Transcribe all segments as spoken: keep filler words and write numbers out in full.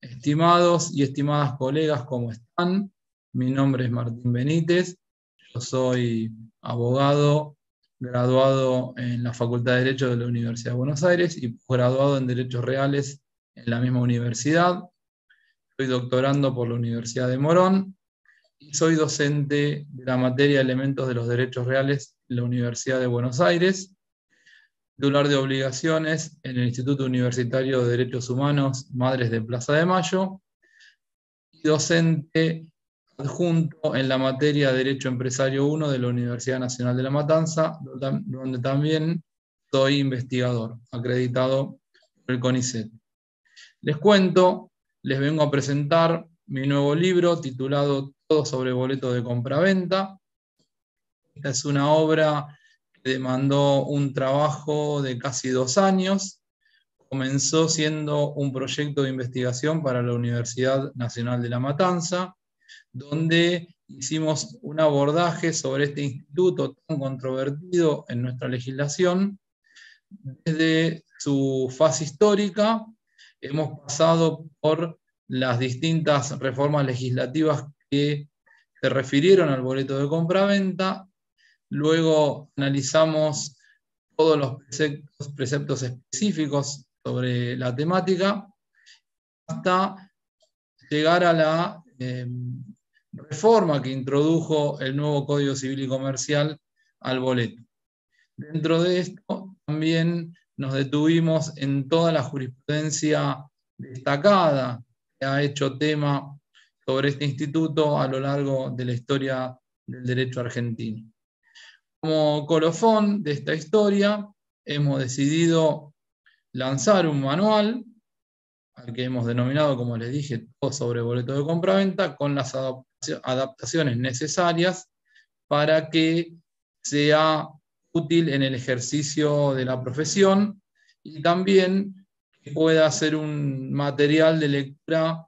Estimados y estimadas colegas, ¿cómo están? Mi nombre es Martín Benítez, yo soy abogado, graduado en la Facultad de Derecho de la Universidad de Buenos Aires y posgraduado en Derechos Reales en la misma universidad. Soy doctorando por la Universidad de Morón y soy docente de la materia Elementos de los Derechos Reales en la Universidad de Buenos Aires, titular de obligaciones en el Instituto Universitario de Derechos Humanos Madres de Plaza de Mayo y docente adjunto en la materia Derecho Empresario uno de la Universidad Nacional de La Matanza, donde también soy investigador, acreditado por el CONICET. Les cuento, les vengo a presentar mi nuevo libro titulado Todo sobre boleto de compraventa. Esta es una obra que demandó un trabajo de casi dos años. Comenzó siendo un proyecto de investigación para la Universidad Nacional de La Matanza, donde hicimos un abordaje sobre este instituto tan controvertido en nuestra legislación. Desde su fase histórica hemos pasado por las distintas reformas legislativas que se refirieron al boleto de compraventa. Luego analizamos todos los preceptos, preceptos específicos sobre la temática, hasta llegar a la eh, reforma que introdujo el nuevo Código Civil y Comercial al boleto. Dentro de esto también nos detuvimos en toda la jurisprudencia destacada que ha hecho tema sobre este instituto a lo largo de la historia del derecho argentino. Como colofón de esta historia, hemos decidido lanzar un manual, al que hemos denominado, como les dije, Todo sobre boleto de compraventa, con las adaptaciones necesarias para que sea útil en el ejercicio de la profesión y también que pueda ser un material de lectura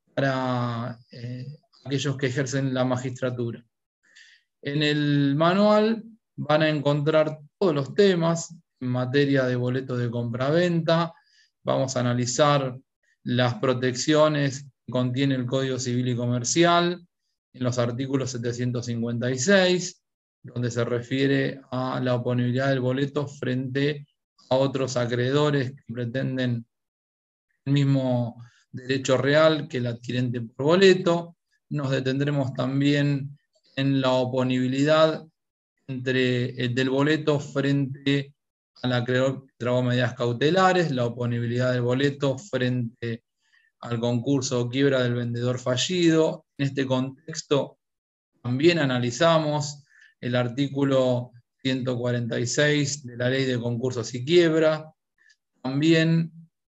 para eh, aquellos que ejercen la magistratura. En el manual van a encontrar todos los temas en materia de boleto de compraventa. Vamos a analizar las protecciones que contiene el Código Civil y Comercial en los artículos setecientos cincuenta y seis, donde se refiere a la oponibilidad del boleto frente a otros acreedores que pretenden el mismo derecho real que el adquirente por boleto. Nos detendremos también en la oponibilidad entre el del boleto frente al acreedor que trabó medidas cautelares, la oponibilidad del boleto frente al concurso o quiebra del vendedor fallido. En este contexto también analizamos el artículo ciento cuarenta y seis de la Ley de Concursos y Quiebra. También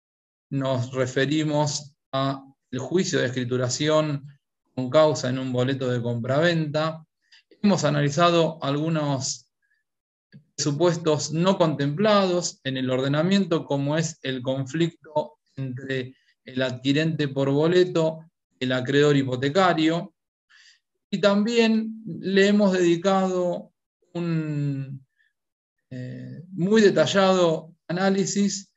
nos referimos al juicio de escrituración con causa en un boleto de compraventa. Hemos analizado algunos supuestos no contemplados en el ordenamiento, como es el conflicto entre el adquirente por boleto y el acreedor hipotecario. Y también le hemos dedicado un eh, muy detallado análisis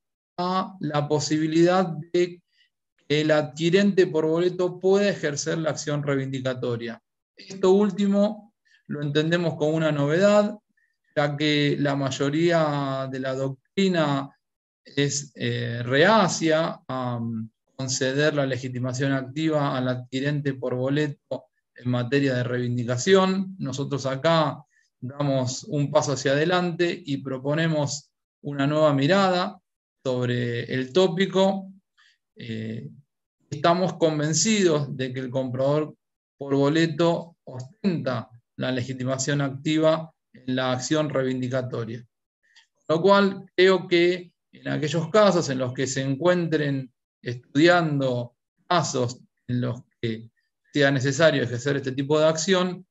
a la posibilidad de que el adquirente por boleto pueda ejercer la acción reivindicatoria. Esto último lo entendemos como una novedad, ya que la mayoría de la doctrina es eh, reacia a um, conceder la legitimación activa al adquirente por boleto en materia de reivindicación. Nosotros acá damos un paso hacia adelante y proponemos una nueva mirada sobre el tópico. Eh, estamos convencidos de que el comprador por boleto ostenta la legitimación activa en la acción reivindicatoria. Con lo cual, creo que en aquellos casos en los que se encuentren estudiando casos en los que sea necesario ejercer este tipo de acción,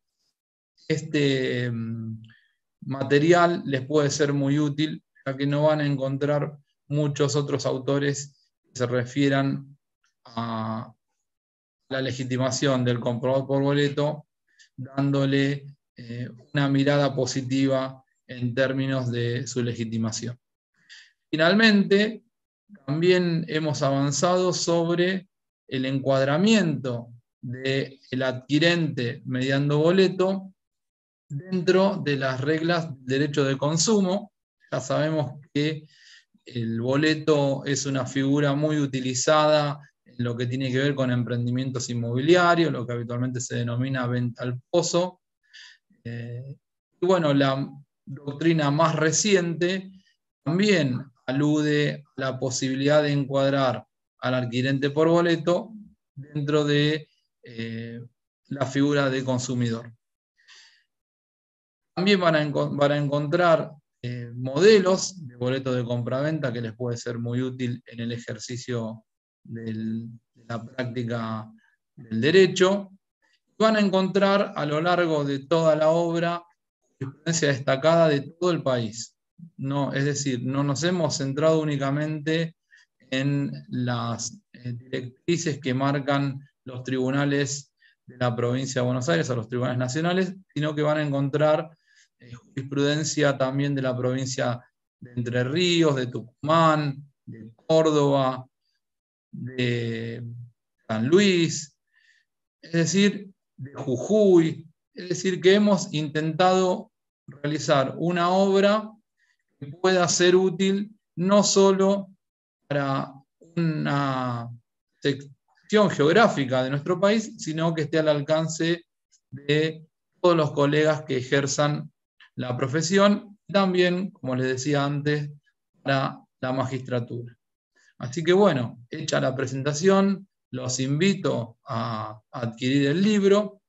este um, material les puede ser muy útil, ya que no van a encontrar muchos otros autores que se refieran a la legitimación del comprador por boleto, dándole eh, una mirada positiva en términos de su legitimación. Finalmente, también hemos avanzado sobre el encuadramiento del adquirente mediando boleto dentro de las reglas del derecho de consumo. Ya sabemos que el boleto es una figura muy utilizada en lo que tiene que ver con emprendimientos inmobiliarios, lo que habitualmente se denomina venta al pozo. Eh, y bueno, la doctrina más reciente también alude a la posibilidad de encuadrar al adquirente por boleto dentro de eh, la figura de consumidor. También van a, van a encontrar eh, modelos de boleto de compraventa que les puede ser muy útil en el ejercicio del, de la práctica del derecho. Van a encontrar a lo largo de toda la obra jurisprudencia destacada de todo el país. No, es decir, no nos hemos centrado únicamente en las eh, directrices que marcan los tribunales de la provincia de Buenos Aires o los tribunales nacionales, sino que van a encontrar eh, jurisprudencia también de la provincia de Entre Ríos, de Tucumán, de Córdoba, de San Luis, es decir, de Jujuy. Es decir, que hemos intentado realizar una obra que pueda ser útil no solo para una sección geográfica de nuestro país, sino que esté al alcance de todos los colegas que ejerzan la profesión, y también, como les decía antes, para la magistratura. Así que bueno, hecha la presentación, los invito a adquirir el libro.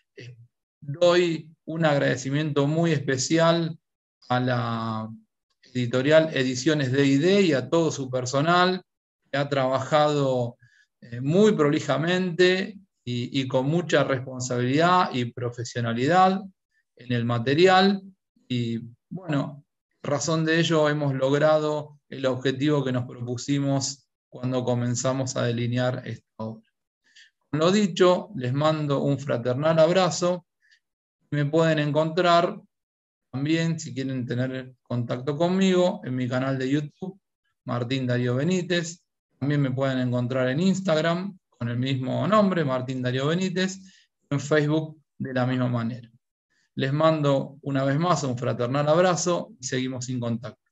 Doy un agradecimiento muy especial a la editorial Ediciones D y D y a todo su personal, que ha trabajado eh, muy prolijamente y, y con mucha responsabilidad y profesionalidad en el material. Y bueno, razón de ello hemos logrado el objetivo que nos propusimos cuando comenzamos a delinear esta obra. Con lo dicho, les mando un fraternal abrazo. Me pueden encontrar también, si quieren tener contacto conmigo, en mi canal de YouTube, Martín Darío Benítez. También me pueden encontrar en Instagram con el mismo nombre, Martín Darío Benítez, en Facebook de la misma manera. Les mando una vez más un fraternal abrazo y seguimos en contacto.